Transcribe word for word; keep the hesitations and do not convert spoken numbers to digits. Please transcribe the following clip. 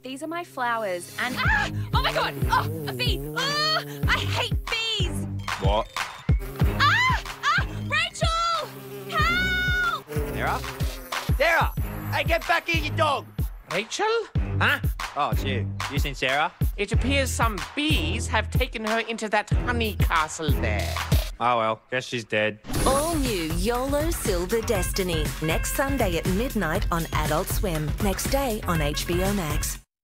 These are my flowers and... Ah! Oh my god! Oh, a bee! Oh, I hate bees! What? Ah! Ah! Rachel! Help! Sarah? Sarah! Hey, get back here, you dog! Rachel? Huh? Oh, it's you. You seen Sarah? It appears some bees have taken her into that honey castle there. Oh, well, guess she's dead. All new YOLO Silver Destiny. Next Sunday at midnight on Adult Swim. Next day on H B O Max.